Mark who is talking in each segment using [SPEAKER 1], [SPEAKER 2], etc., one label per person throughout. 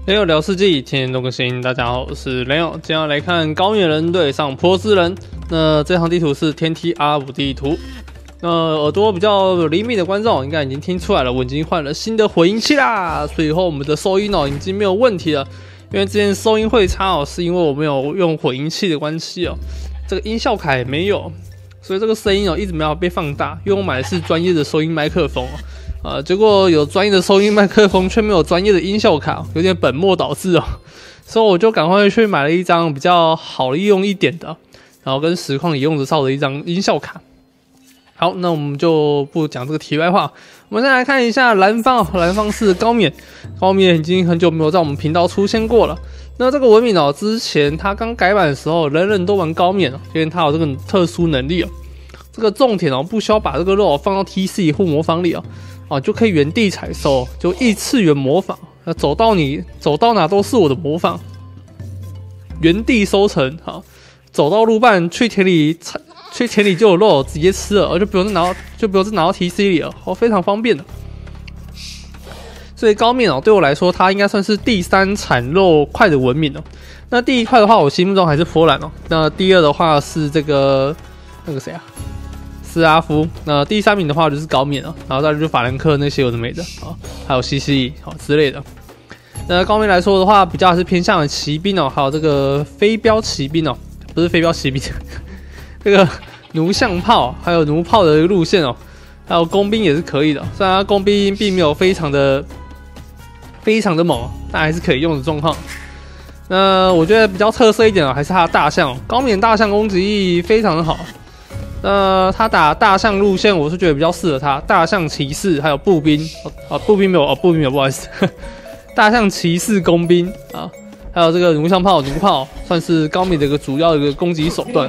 [SPEAKER 1] 雷友聊世纪，天天都更新。大家好，我是雷友，今天要来看高棉人对上波斯人。那这场地图是天梯 R5 地图。那耳朵比较有灵敏的观众应该已经听出来了，我已经换了新的混音器啦，所以以后我们的收音已经没有问题了。因为之前收音会差是因为我没有用混音器的关系这个音效卡也没有，所以这个声音一直没有被放大。因为我买的是专业的收音麦克风结果有专业的收音麦克风，却没有专业的音效卡，有点本末倒置所以我就赶快去买了一张比较好利用一点的，然后跟实况也用得到的一张音效卡。好，那我们就不讲这个题外话，我们先来看一下蓝方蓝方是高棉，高棉已经很久没有在我们频道出现过了。那这个文明之前他刚改版的时候，人人都玩高棉因为他有这个特殊能力这个种田不需要把这个肉放到 TC 或魔方里就可以原地采收，就异次元模仿，走到哪都是我的模仿，原地收成走到路半去田里就有肉直接吃了，就不用再拿到 TC 里了，非常方便的。所以高棉对我来说，它应该算是第3产肉快的文明那第1块的话，我心目中还是波兰那第2的话是这个那个谁斯拉夫。那第3名的话就是高棉然后再就是法兰克那些有的没的还有西西之类的。那高棉来说的话，比较还是偏向骑兵还有这个飞镖骑兵不是飞镖骑兵这个弩象炮还有弩炮的路线还有工兵也是可以的，虽然它工兵并没有非常的猛但还是可以用的状况。那我觉得比较特色一点还是它的大象高棉大象攻击力非常的好。他打大象路线，我是觉得比较适合他。大象骑士还有步兵步兵没有不好意思大象骑士工兵还有这个弩象炮弩炮，算是高棉的一个主要的一个攻击手段。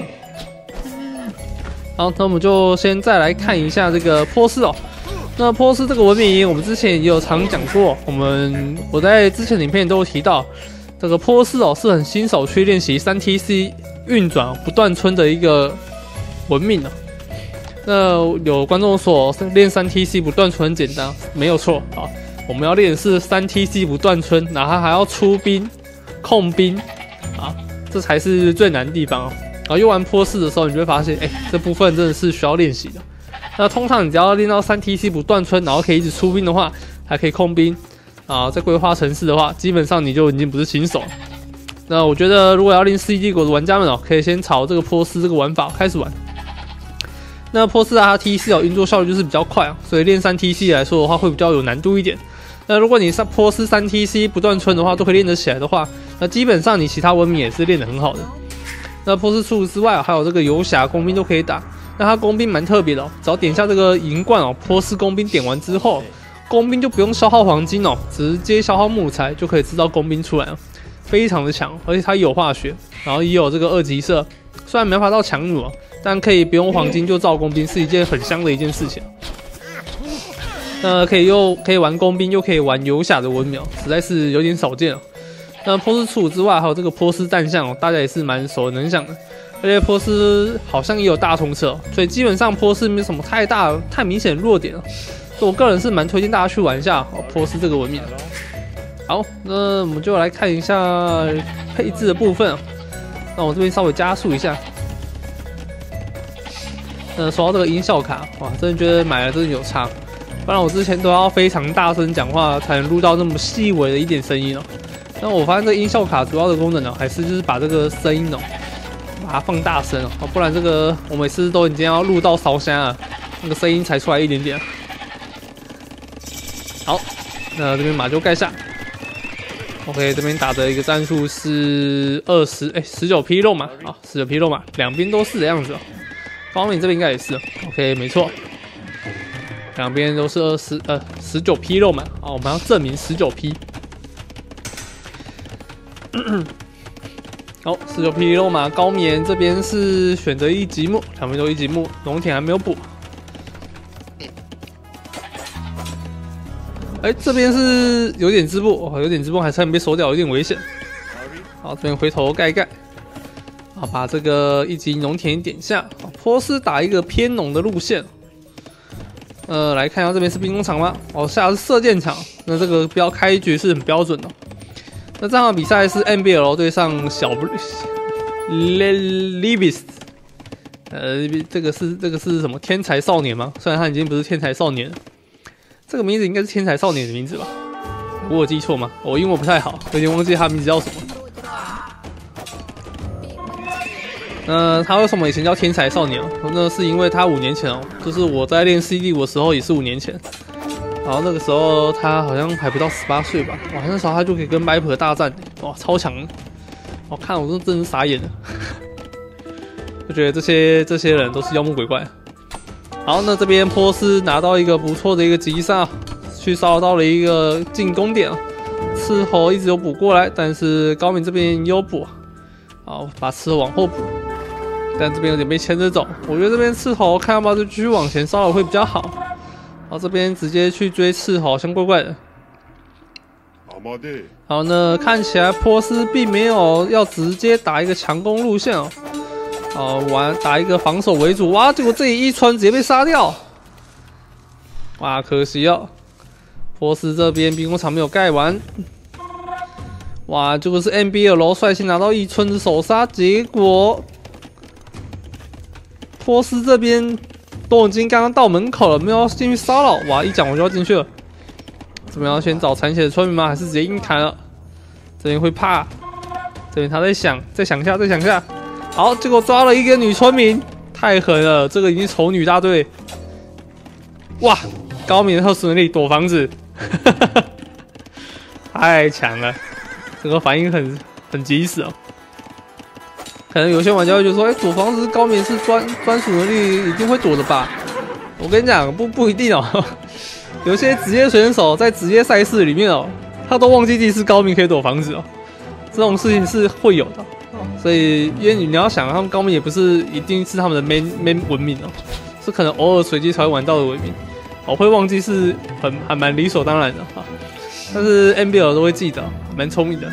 [SPEAKER 1] 好，那我们就先再来看一下这个波斯那波斯这个文明，我们之前也有常讲过，我在之前的影片都有提到，这个波斯是很新手去练习 3TC 运转不断村的一个文明那有观众说练 3TC 不断村很简单，没有错我们要练的是 3TC 不断村，然后还要出兵控兵这才是最难的地方然后用完波斯的时候，你就会发现这部分真的是需要练习的。那通常你只要练到 3TC 不断村，然后可以一直出兵的话，还可以控兵在规划城市的话，基本上你就已经不是新手了。那我觉得如果要练世纪帝国的玩家们可以先朝这个波斯这个玩法开始玩。那波斯它 TC 运作效率就是比较快所以练 3TC 来说的话会比较有难度一点。那如果你波斯 3TC 不断村的话都可以练得起来的话，那基本上你其他文明也是练得很好的。那波斯除此之外还有这个游侠工兵都可以打。那它工兵蛮特别的只要点下这个银冠波斯工兵点完之后，工兵就不用消耗黄金直接消耗木材就可以制造工兵出来非常的强，而且它也有化学，然后也有这个2级射，虽然没办法到强弩但可以不用黄金就造工兵，是一件很香的一件事情。那可以玩工兵又可以玩游侠的文明实在是有点少见那波斯除此之外还有这个波斯战象大家也是蛮熟能详的，而且波斯好像也有大冲车所以基本上波斯没什么太明显的弱点所以我个人是蛮推荐大家去玩一下波斯这个文明的。好，那我们就来看一下配置的部分那我这边稍微加速一下。说到这个音效卡哇，真的觉得买了真的有差，不然我之前都要非常大声讲话才能录到那么细微的一点声音那我发现这个音效卡主要的功能还是就是把这个声音把它放大声不然这个我每次都已经要录到烧香了，那个声音才出来一点点。好，那这边马厩盖下。OK， 这边打的一个战术是19匹肉马19匹肉马，两边都是的样子高棉这边应该也是 OK， 没错，两边都是19匹肉马我们要证明19匹。好，19匹肉马高棉这边是选择1级木，两边都1级木，农田还没有补。这边是有点织布有点织布还差点被收掉，有点危险。好，这边回头盖一盖，把这个1级农田点下。波斯打一个偏农的路线。来看一下这边是兵工厂吗？下的是射箭场，那这个标开局是很标准的。 那这场比赛是 NBL 对上小 Levis， 这个是什么天才少年吗？虽然他已经不是天才少年了，这个名字应该是天才少年的名字吧？我有记错吗？我英文不太好，有点忘记他名字叫什么。他为什么以前叫天才少年？那是因为他5年前哦，就是我在练 CD 的时候也是5年前。然后那个时候他好像还不到18岁吧？哇，那时候他就可以跟 Viper 大战，哇，超强！我看我真是傻眼了，就觉得这些人都是妖魔鬼怪。好，那这边波斯拿到一个不错的一个击杀，去骚扰到了一个进攻点啊。斥候一直有补过来，但是高敏这边有补，好，把斥候往后补。但这边有点被牵着走，我觉得这边斥候看要不要就继续往前骚扰会比较好。好，这边直接去追斥候，好像怪怪的。好，那看起来波斯并没有要直接打一个强攻路线哦。打一个防守为主，哇！结果这里一穿直接被杀掉，哇，可惜哦。波斯这边兵工厂没有盖完。哇，结果是 NBL 率先拿到一村的首杀，结果波斯这边都已经刚刚到门口了，没有进去骚扰。哇，一讲我就要进去了。怎么样？先找残血的村民吗？还是直接硬砍了？这边会怕，这边他在想，再想一下，再想一下。好，结果抓了一个女村民，太狠了！这个已经丑女大队。哇，高敏的特殊能力躲房子，太强了！这个反应很及时哦。可能有些玩家会觉得说，躲房子高敏是专属能力，一定会躲的吧？我跟你讲，不一定哦。有些职业选手在职业赛事里面哦，他都忘记自己是高敏可以躲房子哦。这种事情是会有的。所以，因为你要想，他们高敏也不是一定是他们的 main 文明哦，是可能偶尔随机才会玩到的文明。我会忘记是还蛮理所当然的哈，但是 NBL 都会记得，蛮聪明的。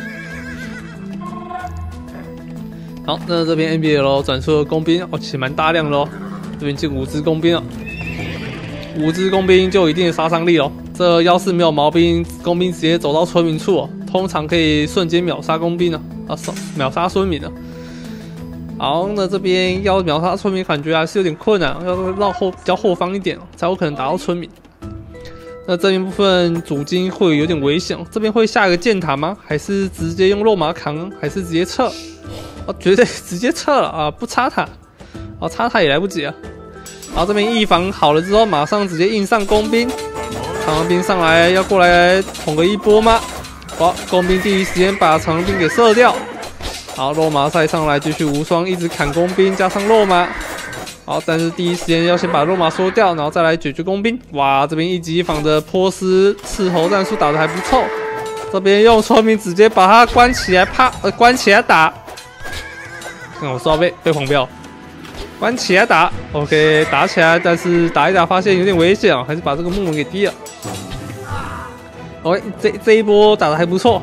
[SPEAKER 1] 好，那这边 NBL 转出了工兵，其实蛮大量的哦，这边进5支工兵了，5支工兵就有一定的杀伤力哦。这要是没有毛兵，工兵直接走到村民处哦，通常可以瞬间秒杀工兵呢。秒杀村民了。好，那这边要秒杀村民，感觉还是有点困难，要绕比较后方一点才有可能打到村民。那这边部分主金会有点危险，这边会下一个箭塔吗？还是直接用肉马扛？还是直接撤？绝对直接撤了啊！不插塔，插塔也来不及啊。然后这边一防好了之后，马上直接硬上工兵，长枪兵上来要过来捅个一波吗？好，工兵第一时间把长兵给射掉。好，肉马赛上来继续无双，一直砍工兵加上肉马。好，但是第一时间要先把肉马收掉，然后再来解决工兵。哇，这边一级一防的波斯斥候战术打得还不错。这边用村民直接把他关起来，关起来打。看我说被黄标，关起来打。OK， 打起来，但是打一打发现有点危险，还是把这个木门给低了。OK， 这一波打得还不错。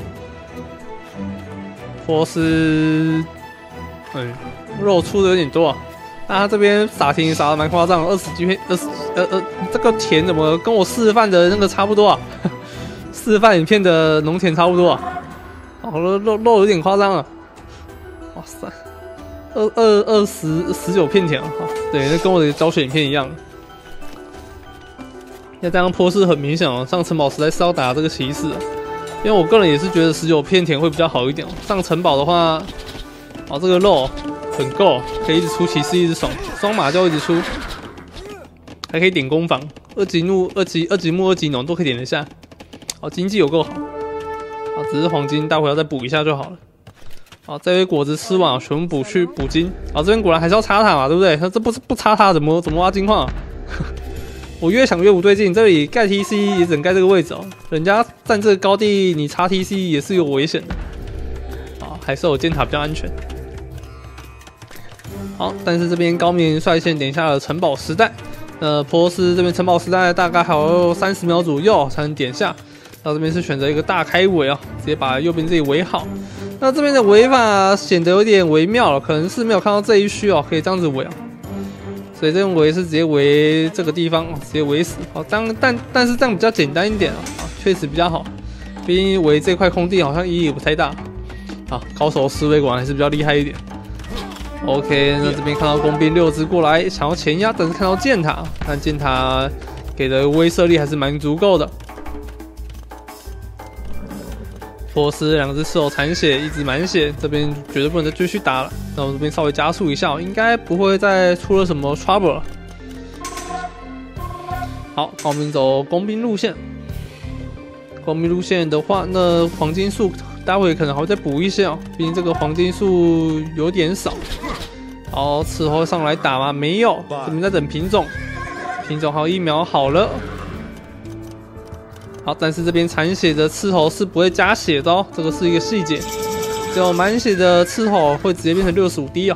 [SPEAKER 1] 波斯，肉出的有点多啊。那他这边撒田撒的蛮夸张，20几片这个田怎么跟我示范的那个差不多啊？示范影片的农田差不多啊。肉有点夸张啊。哇塞，19片田啊，对，那跟我的教学影片一样。那这样波斯很明显哦，上城堡实在是要打这个骑士，因为我个人也是觉得19片田会比较好一点。上城堡的话，这个肉很够，可以一直出骑士，一直爽，双马就一直出，还可以点攻防，二级木、二级农都可以点得下。经济有够好，只是黄金待会要再补一下就好了。这杯果子吃完，全部补金。这边果然还是要插塔嘛，对不对？这不插塔怎么挖金矿啊？我越想越不对劲，这里盖 TC 也只能盖这个位置哦。人家占这个高地，你插 TC 也是有危险的。还是有箭塔比较安全。好，但是这边高明率先点下了城堡时代。波斯这边城堡时代大概还有30秒左右才能点下。到这边是选择一个大开围啊，直接把右边这里围好。那这边的围法显得有点微妙了，可能是没有看到这一区哦，可以这样子围啊。所以这种围是直接围这个地方，直接围死。但是这样比较简单一点啊，确实比较好，因毕竟围这块空地好像意义也不太大。啊，高手思维果然还是比较厉害一点。OK， 那这边看到工兵6只过来，想要前压，但是看到箭塔，但箭塔给的威慑力还是蛮足够的。波斯2只斥候残血，一直满血，这边绝对不能再继续打了。那我这边稍微加速一下，应该不会再出了什么 trouble 了。好，高明走工兵路线。工兵路线的话，那黄金树待会可能还会再补一些哦，毕竟这个黄金树有点少。好，斥候上来打吗？没有，这边在等品种，品种还有1秒好了。好，但是这边残血的斥候是不会加血的哦，这个是一个细节。只有满血的斥候会直接变成65滴哦。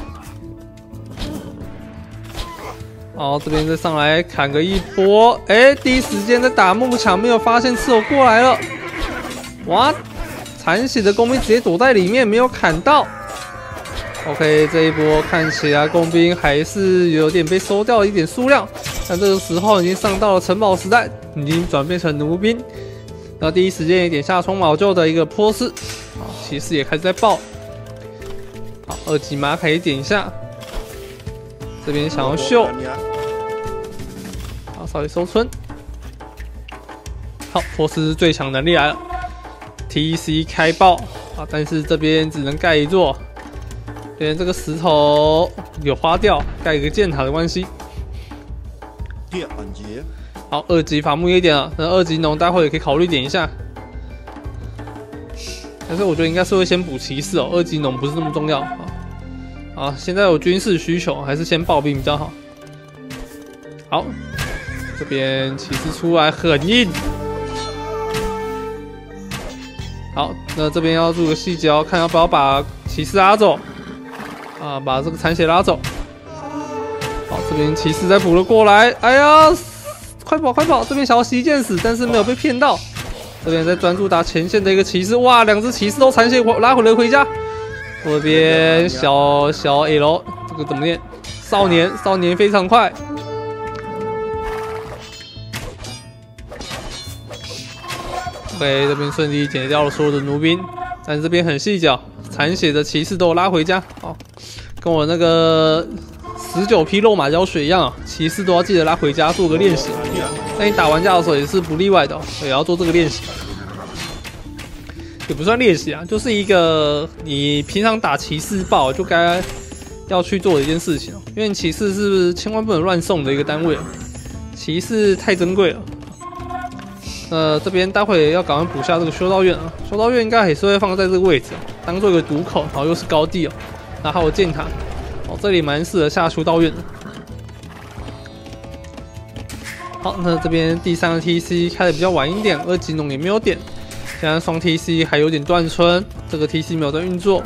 [SPEAKER 1] 好，这边再上来砍个一波，第一时间在打幕墙，没有发现斥候过来了。哇，残血的工兵直接躲在里面，没有砍到。OK， 这一波看起来工兵还是有点被收掉了一点数量，但这个时候已经上到了城堡时代，已经转变成弩兵。那第一时间也点下冲卯救的一个波斯，好，骑士也开始在爆。好，2级马可以点一下，这边想要秀，好，稍微收村。好，波斯最强能力来了 ，TC 开爆啊，但是这边只能盖一座。连这个石头有花掉，盖一个箭塔的关系。好，2级伐木也点了，那2级农待会也可以考虑点一下。但是我觉得应该是会先补骑士哦，2级农不是那么重要啊。啊，现在有军事需求，还是先爆兵比较好。好，这边骑士出来很硬。好，那这边要注个细节哦，看要不要把骑士拉走。啊，把这个残血拉走。好，这边骑士再补了过来。哎呀，快跑快跑！这边想要袭剑死，但是没有被骗到。这边在专注打前线的一个骑士，哇，2只骑士都残血拉回了回家。这边小 L 这个怎么念？少年非常快。OK， 这边顺利解掉了所有的弩兵，但是这边很细脚。残血的骑士都有拉回家，好，跟我那个19匹肉马教学一样啊，骑士都要记得拉回家做个练习。那你打玩家的时候也是不例外的，也要做这个练习。也不算练习啊，就是一个你平常打骑士爆就该要去做的一件事情，因为骑士是千万不能乱送的一个单位，骑士太珍贵了。这边待会要赶快补下这个修道院啊，修道院应该也是会放在这个位置，当做一个堵口，然后又是高地哦，然后还有箭塔，哦，这里蛮适合下修道院的。好，那这边第3个 TC 开的比较晚一点，2级农也没有点，现在双 TC 还有点断村，这个 TC 没有在运作。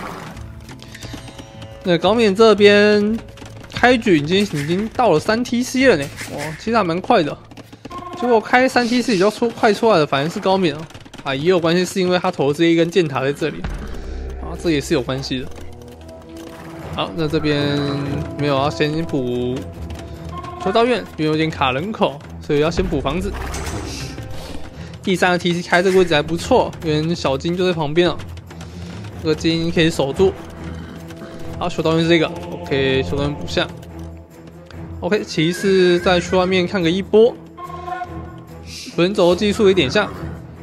[SPEAKER 1] 那高冕这边开局已经到了3 TC 了呢，哇，其实还蛮快的。结果开3 TC 比较快出来的反而是高冕啊，也有关系，是因为他投这一根箭塔在这里啊，这也是有关系的。好，那这边没有要先补修道院，因为有点卡人口，所以要先补房子。第3个 TC 开这个位置还不错，因为小金就在旁边啊，这个金可以守住。好，修道院是这个 ，OK， 修道院补下。OK， 骑士再去外面看个一波。轮轴技术也点下。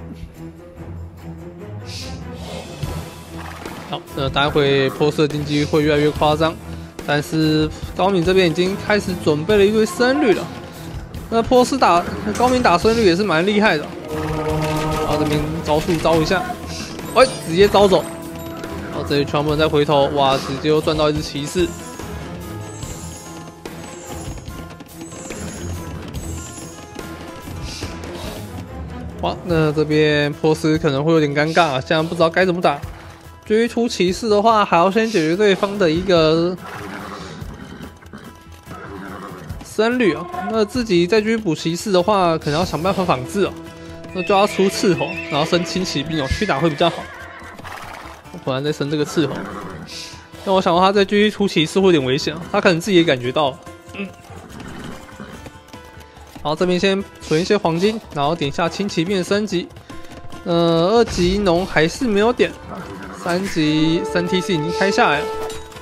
[SPEAKER 1] 好，那待会波斯的经济会越来越夸张，但是高敏这边已经开始准备了一堆僧侣了。那波斯高敏打僧侣也是蛮厉害的。然后这边招数招一下，直接招走。然后这里全部人再回头，哇，直接又赚到一只骑士。哇，那这边波斯可能会有点尴尬啊，现在不知道该怎么打。对于出骑士的话，还要先解决对方的一个僧侣啊。那自己再去补骑士的话，可能要想办法仿制哦。那就要出斥候，然后升轻骑兵哦，去打会比较好。我果然在升这个斥候，但我想到他再继续出骑士会有点危险啊，他可能自己也感觉到了。好，这边先存一些黄金，然后点下轻骑兵的升级。 2级农还是没有点，3级3 TC 已经开下来了。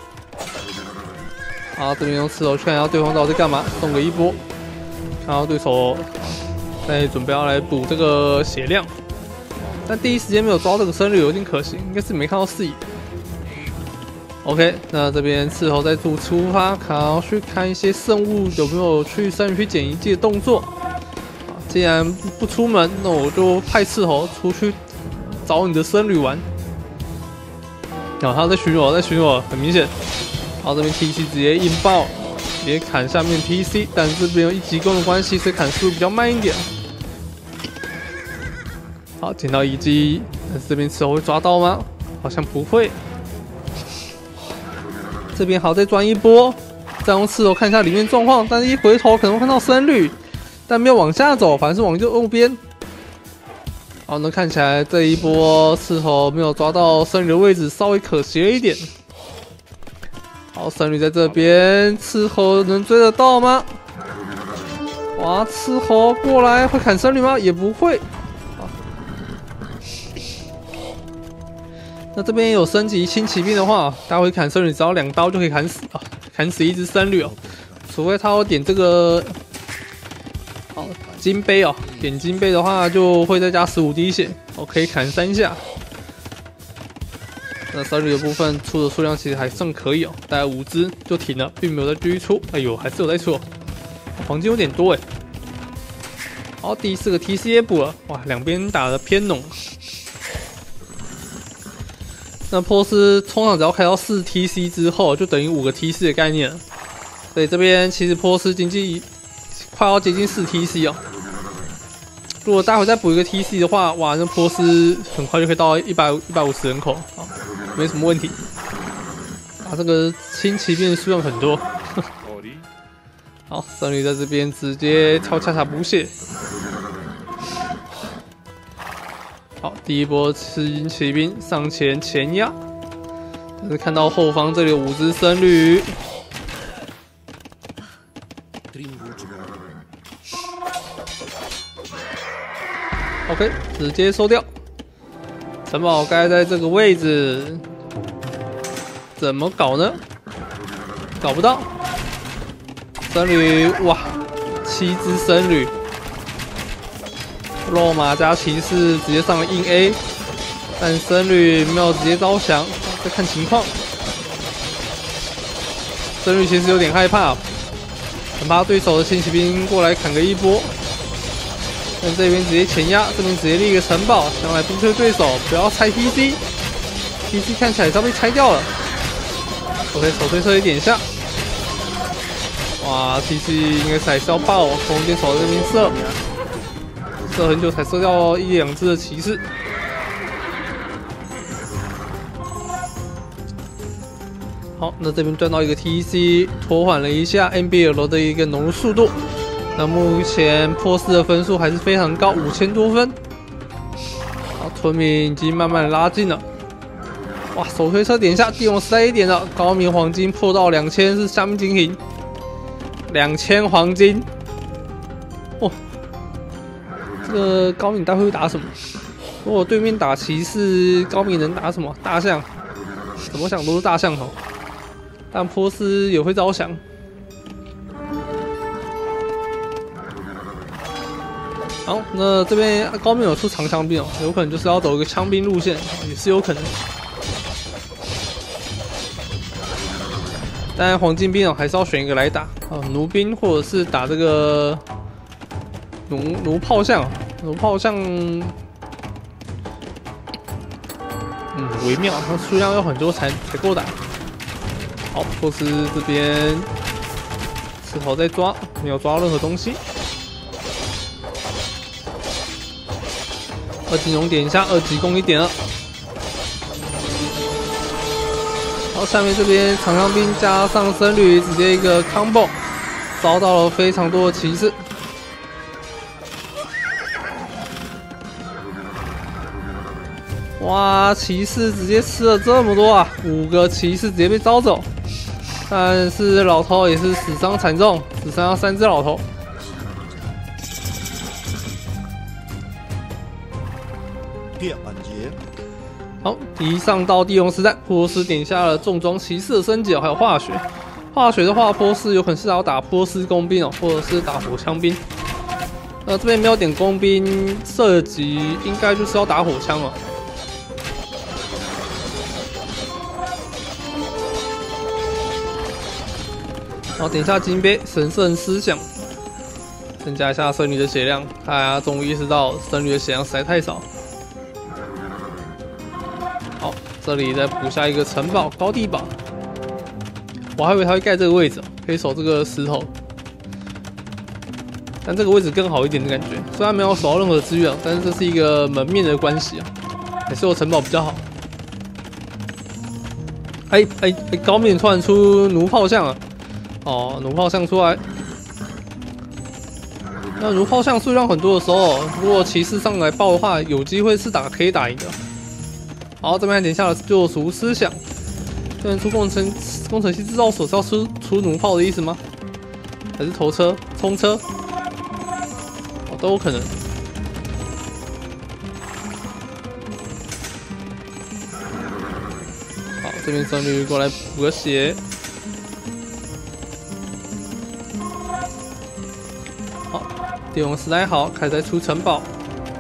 [SPEAKER 1] 好，这边用刺头去看一下对方到底在干嘛，送个一波。看到对手在准备要来补这个血量，但第一时间没有抓到这个胜率，有点可惜，应该是没看到视野。OK， 那这边刺头在出发，要去看一些生物有没有去山里去捡遗迹的动作。既然不出门，那我就派刺头出去找你的僧侣玩。他在巡逻，很明显。然后这边 TC 直接硬爆，直接砍下面 TC， 但这边有1级攻的关系，所以砍速度比较慢一点。好，捡到遗迹，但是这边刺头会抓到吗？好像不会。这边好再钻一波，再用刺头看一下里面状况，但是一回头可能会看到僧侣。但没有往下走，反而是往右边。好，那看起来这一波刺头没有抓到僧侣的位置，稍微可惜了一点。好，僧侣在这边，刺头能追得到吗？哇，刺头过来会砍僧侣吗？也不会。那这边有升级轻骑兵的话，待会砍僧侣只要2刀就可以砍死啊，砍死一只僧侣哦。除非他有点这个。好，金杯哦，点金杯的话就会再加15滴血，可以砍3下。那僧侣的部分出的数量其实还算可以哦，大概5只就停了，并没有再继续出。哎呦，还是有在出，黄金有点多哎。好，第4个 TC 也补了，哇，两边打的偏浓。那波斯通常只要开到4 TC 之后，就等于5个 TC 的概念了。所以这边其实波斯经济快要接近4 TC 哦。如果待会再补一个 TC 的话，哇，那波斯很快就可以到150人口啊，没什么问题。这个轻骑兵的数量很多。好，僧侣在这边直接跳恰恰补血。好，第一波轻骑兵上前前压，但是看到后方这里有5只僧侣。OK， 直接收掉。城堡盖在这个位置，怎么搞呢？搞不到。僧侣，哇，7只僧侣，肉马加骑士直接上了硬 A， 但僧侣没有直接招降，再看情况。僧侣其实有点害怕，很怕对手的轻骑兵过来砍个一波。但这边直接前压，这边直接立一个城堡，想来逼退对手，不要拆 TC。TC 看起来是要被拆掉了。OK， 手推车一点下。哇 ，TC 应该是还是要爆，空间手在这边射很久才射掉1、2只的骑士。好，那这边赚到一个 TC， 拖缓了一下 NBL 的一个农入速度。那目前波斯的分数还是非常高，5000多分。好，村民已经慢慢的拉近了。哇，手推车点一下，帝王时代1点了，高棉黄金破到2000是下面金银，2000黄金。哦，这个高敏待会会打什么？如果对面打骑士，高敏能打什么？大象？怎么想都是大象头。但波斯也会招降。好，那这边高敏有出长枪兵哦，有可能就是要走一个枪兵路线，也是有可能。当然黄金兵哦，还是要选一个来打啊，弩兵或者是打这个弩炮象，弩炮象，微妙，它数量要很多才够打。好，波斯这边石头在抓，没有抓到任何东西。2级龙点一下，2级攻1点了。好，下面这边长枪兵加上僧侣，直接一个 combo， 遭到了非常多的骑士。哇，骑士直接吃了这么多啊！5个骑士直接被招走，但是老头也是死伤惨重，只剩下3只老头。 好，一上到地龙实战，波斯点下了重装骑士的升级还有化学。化学的话，波斯有可能是要打波斯工兵或者是打火枪兵。这边没有点工兵射击，应该就是要打火枪了。好，点下金杯，神圣思想，增加一下僧侣的血量。大家终于意识到僧侣的血量实在太少。好，这里再补下一个城堡高地堡。我还以为他会盖这个位置，可以守这个石头。但这个位置更好一点的感觉，虽然没有守到任何资源，但是这是一个门面的关系啊，还是有城堡比较好。高面突然出弩炮象了，哦，弩炮象出来。那弩炮象数量很多的时候，如果骑士上来爆的话，有机会是可以打赢的。好，这边点下了救赎思想，这边出工程师制造所是要出弩炮的意思吗？还是头车、冲车？都有可能。好，这边僧侣过来补个血。好，帝王时代好，开始在出城堡。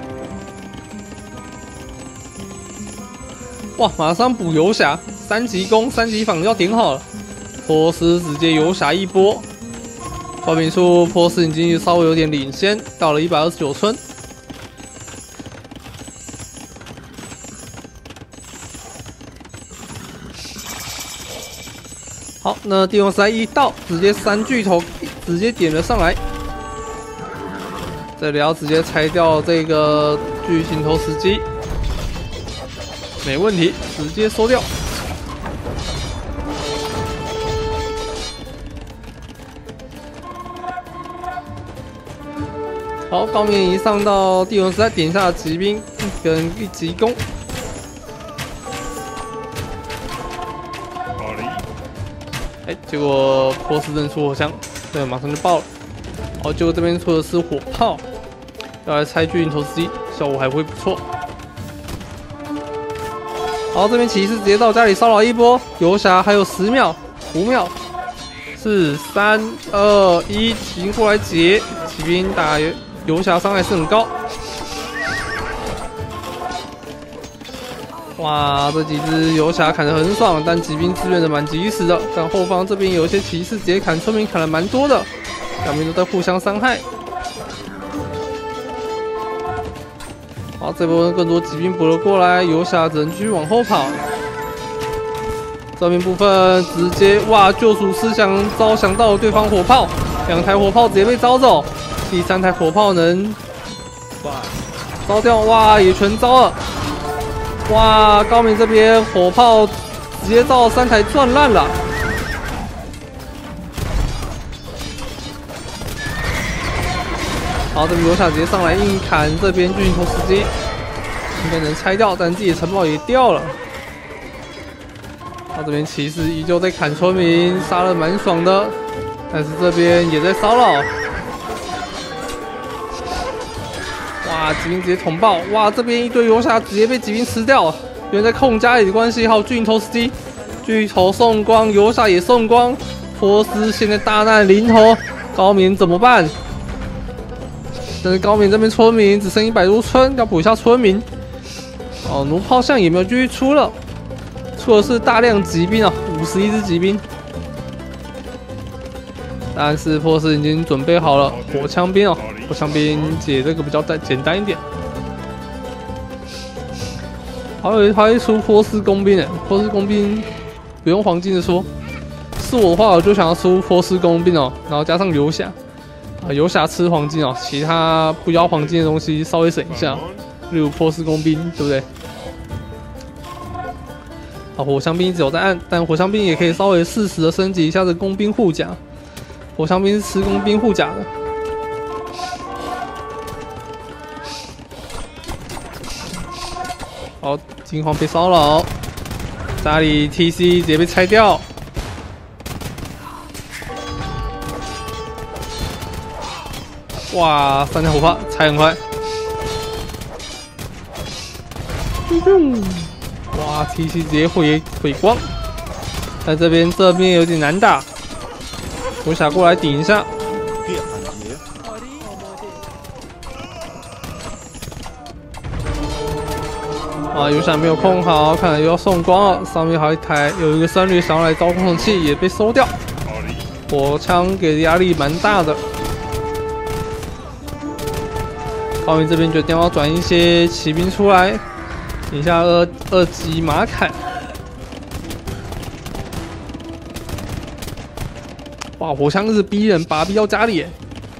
[SPEAKER 1] 哇，马上补游侠，3级攻、3级防要点好了。波斯直接游侠一波。说明出波斯已经稍微有点领先，到了129村。好，那帝王时代一到，直接3巨头直接点了上来。这里要直接拆掉这个巨型投石机，没问题，直接收掉。好，高面一上到帝王时代，点下骑兵跟一级攻。结果波斯阵出火枪，对，马上就爆了。好，结果这边出的是火炮，要来拆巨型投石机，效果还会不错。好，这边骑士直接到家里骚扰一波，游侠还有10秒、5秒、4、3、2、1，骑兵过来解，骑兵打游侠伤害是很高。哇，这几只游侠砍得很爽，但骑兵支援的蛮及时的。但后方这边有一些骑士直接砍村民，砍了蛮多的，两边都在互相伤害。好，这波更多骑兵补了过来，游侠只能继续往后跑。这边部分直接哇，救赎思想招降到了对方火炮，2台火炮直接被招走，第3台火炮能烧掉，哇，也全招了。哇，高明这边火炮直接到3台撞烂了。好，这边游侠直接上来硬砍这边巨型投石机，应该能拆掉，但自己的城堡也掉了。好，这边骑士依旧在砍村民，杀了蛮爽的，但是这边也在骚扰。哇，骑兵直接捅爆！哇，这边一堆游侠直接被骑兵吃掉了。原来在控家里的关系，还有巨型投石机，巨头送光，游侠也送光。波斯现在大难临头，高棉怎么办？但是高棉这边村民只剩100多村，要补一下村民。哦，弩炮象也没有继续出了，出的是大量骑兵啊，51只骑兵。但是波斯已经准备好了火枪兵哦，火枪兵解这个比较简单一点。还会出波斯工兵诶，波斯工兵不用黄金的说，是我的话我就想要出波斯工兵哦，然后加上游侠，游侠吃黄金哦，其他不要黄金的东西稍微省一下，例如波斯工兵，对不对？好，火枪兵一直有在按，但火枪兵也可以稍微适时的升级一下这工兵护甲。火枪兵是吃工兵护甲的。好，金黄被骚扰，家里 TC 直接被拆掉。哇，3台火炮拆很快。 哇 ，TC 直接毁光。在这边有点难打，游侠过来顶一下。啊，游侠没有控好，看来又要送光了。上面还有一个僧侣想要来招空手器，也被收掉。火枪给的压力蛮大的。高云这边决定要转一些骑兵出来，等一下二级马坎。哇，火枪是逼人，把他逼到家里耶。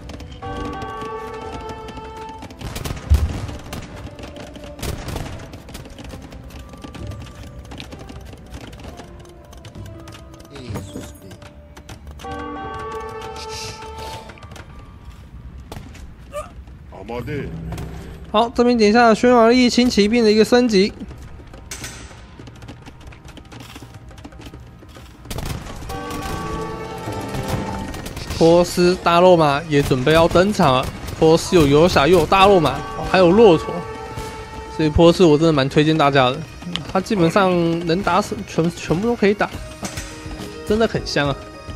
[SPEAKER 1] 好，这边点一下匈牙利轻骑兵的一个升级。波斯大肉马也准备要登场了。波斯有游侠，又有大肉马，还有骆驼，所以波斯我真的蛮推荐大家的。他基本上能打死全部都可以打，真的很香啊！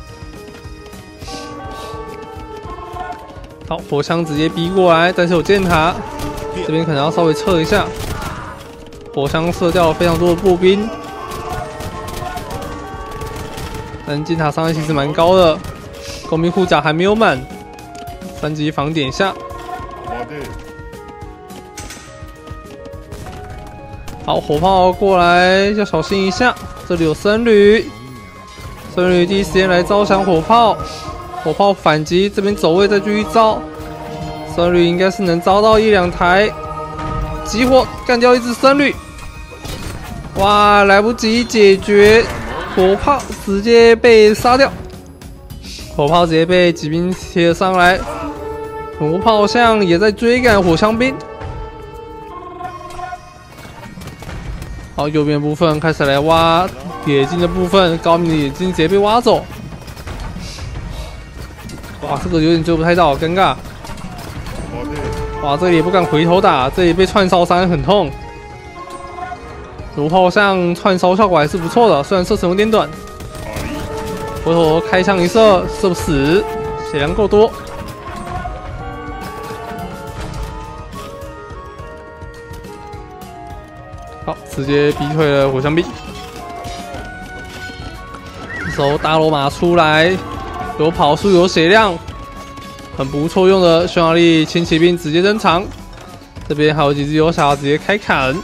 [SPEAKER 1] 好，火枪直接逼过来，但是有箭塔，这边可能要稍微撤一下。火枪射掉了非常多的步兵，但箭塔伤害其实蛮高的。公兵护甲还没有满，3级防点下。好，火炮过来要小心一下，这里有僧侣，僧侣第一时间来招降火炮，火炮反击，这边走位再继续招，僧侣应该是能招到1、2台，集火干掉一只僧侣，哇，来不及解决，火炮直接被杀掉。火炮直接被骑兵贴了上来，火炮像也在追赶火枪兵。好，右边部分开始来挖野金的部分，高明的野金直接被挖走。哇，这个有点追不太到，尴尬。哇，这里也不敢回头打，这里被串烧伤很痛。弩炮像串烧效果还是不错的，虽然射程有点短。回头开枪一射，射不死，血量够多。好，直接逼退了火枪兵。这时候大罗马出来，有跑速有血量，很不错用的匈牙利轻骑兵直接登场。这边还有几只游侠直接开砍。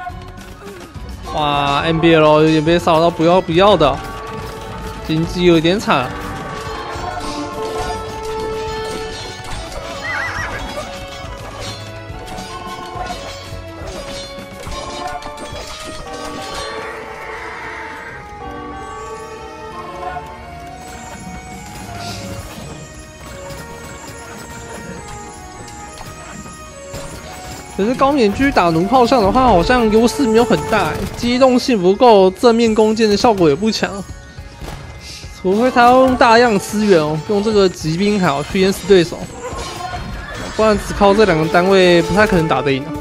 [SPEAKER 1] 哇 ，NBL 有点被骚扰到不要的。经济有点惨，可是高免狙打弩炮上的话，好像优势没有很大，机动性不够，正面弓箭的效果也不强。除非他要用大量资源哦，用这个骑兵还要去淹死对手，不然只靠这2个单位不太可能打得赢啊。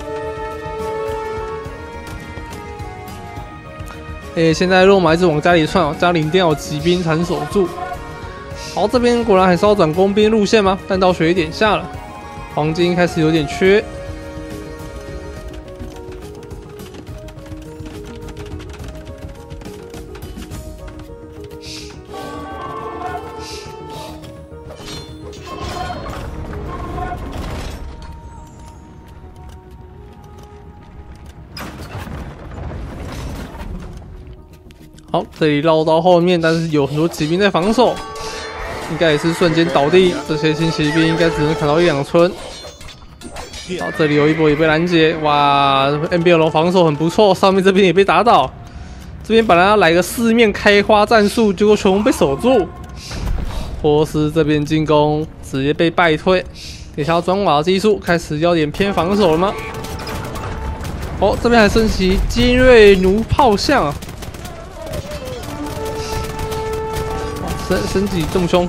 [SPEAKER 1] 现在肉马一直往家里窜哦，家里一定要有骑兵才能守住。好，这边果然还是要转工兵路线吗？弹道学点下了，黄金开始有点缺。好，这里绕到后面，但是有很多骑兵在防守，应该也是瞬间倒地。这些轻骑兵应该只能砍到1、2村。好，这里有一波也被拦截，哇 ！NBL 防守很不错，上面这边也被打倒。这边本来要来个4面开花战术，结果全部被守住。波斯这边进攻直接被败退，等一下转瓦技术开始要点偏防守了吗？哦，这边还升级精锐弩炮象啊！升级这么凶，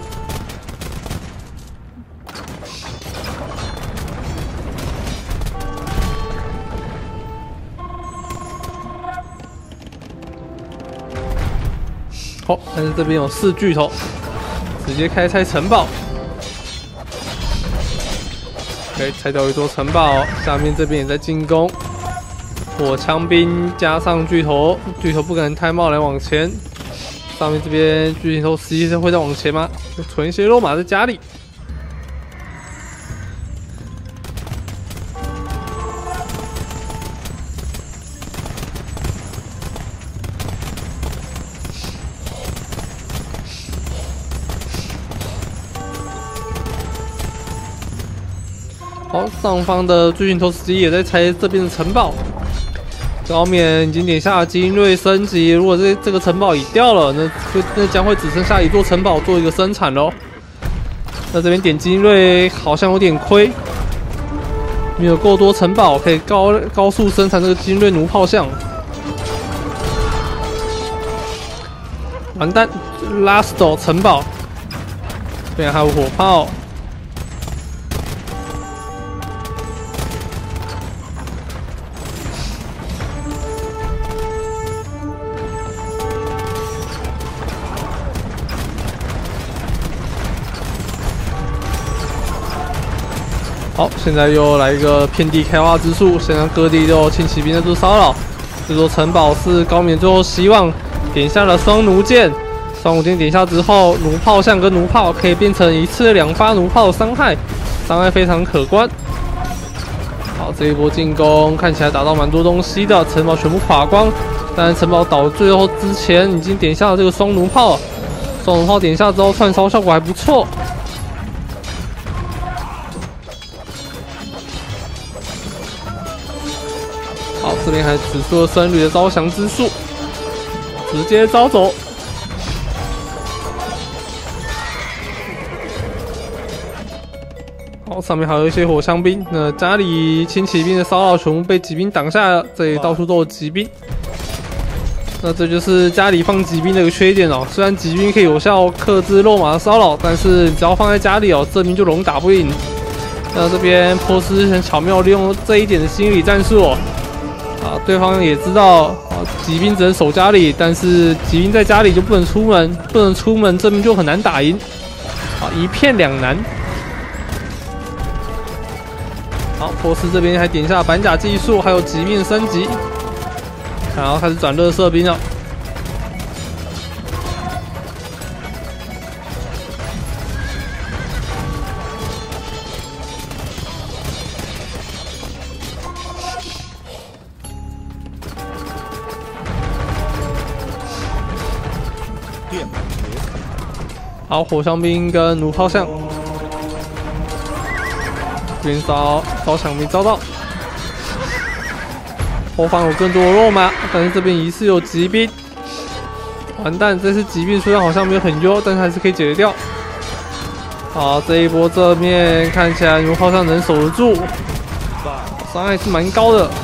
[SPEAKER 1] 好，但是这边有4巨头，直接开拆城堡。可以拆掉一座城堡，下面这边也在进攻。火枪兵加上巨头，巨头不可能太贸然往前。上面这边巨头实际上会再往前吗？存一些肉马在家里。好，上方的巨型投石机也在拆这边的城堡。高冕已经点下了精锐升级，如果这个城堡已掉了，那将会只剩下一座城堡做一个生产咯。那这边点精锐好像有点亏，没有够多城堡可以高速生产这个精锐弩炮像。完蛋 ，Last 城堡，这边还有火炮。好，现在又来一个遍地开花之术，现在各地都有轻骑兵在做骚扰。这座城堡是高冕最后希望点下了双弩箭，双弩箭点下之后，弩炮像跟弩炮可以变成一次2发弩炮的伤害非常可观。好，这一波进攻看起来打到蛮多东西的，城堡全部垮光，但城堡倒最后之前已经点下了这个双弩炮，双弩炮点下之后串烧效果还不错。好，这边还使出了僧侣的招降之术，直接招走。好，上面还有一些火枪兵。那家里轻骑兵的骚扰全部被骑兵挡下了，这里到处都有骑兵。那这就是家里放骑兵的一个缺点哦。虽然骑兵可以有效克制肉马的骚扰，但是只要放在家里哦，这兵就容易打不赢。那这边波斯很巧妙利用这一点的心理战术哦。对方也知道骑兵只能守家里，但是骑兵在家里就不能出门，这边就很难打赢，一片两难。好，波斯这边还点下板甲技术，还有极面升级，然后开始转热射兵了。好，火枪兵跟弩炮像，这边招抢没招到，后方有更多的肉马，但是这边疑似有骑兵，完蛋！这次骑兵虽然好像没有很优，但是还是可以解决掉。好，这一波正面看起来弩炮像能守得住，伤害是蛮高的。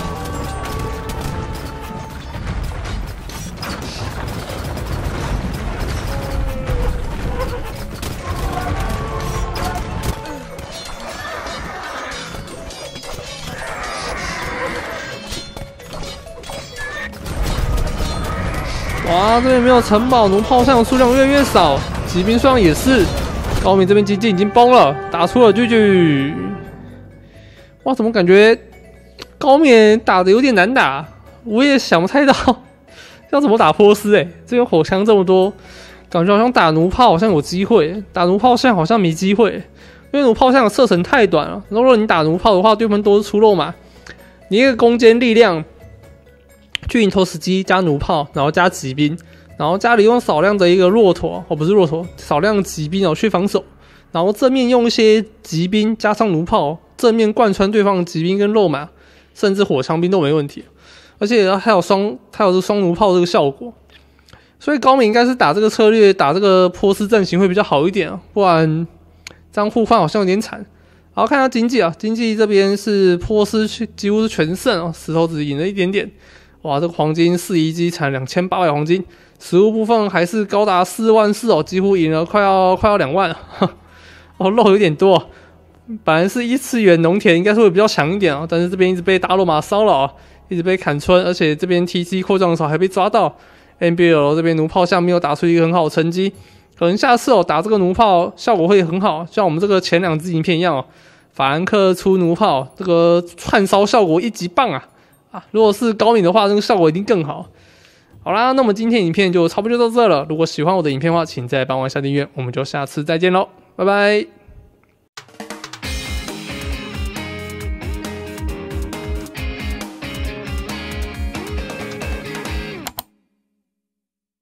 [SPEAKER 1] 哇，这边没有城堡，弩炮像数量越来越少，骑兵数量也是。高明这边经济已经崩了，打出了GG。哇，怎么感觉高冕打的有点难打？我也想不太到要怎么打波斯这边火枪这么多，感觉好像打弩炮好像有机会，打弩炮像好像没机会，因为弩炮像的射程太短了。如果你打弩炮的话，对方都是出肉马，你一个攻坚力量。巨型投石机加弩炮，然后加骑兵，然后家里用少量的一个骆驼，不是骆驼，少量的骑兵去防守，然后正面用一些骑兵加上弩炮，正面贯穿对方的骑兵跟肉马，甚至火枪兵都没问题，而且还有双弩炮这个效果，所以高明应该是打这个策略，打这个波斯阵型会比较好一点不然这样互换好像有点惨。好，看一下经济经济这边是波斯几乎是全胜石头只赢了一点点。哇，这个黄金4遗迹产2800黄金，食物部分还是高达44000几乎赢了快要2万肉有点多本来是1次元农田应该是会比较强一点但是这边一直被大肉马骚扰一直被砍村，而且这边 TC 扩张的时候还被抓到， NBL 这边弩炮项没有打出一个很好的成绩，可能下次打这个弩炮效果会很好，像我们这个前2支影片一样法兰克出弩炮，这个串烧效果1级棒啊！如果是高敏的话，这个效果一定更好。好啦，那么今天影片就差不多就到这了。如果喜欢我的影片的话，请再帮我下订阅，我们就下次再见喽，拜拜。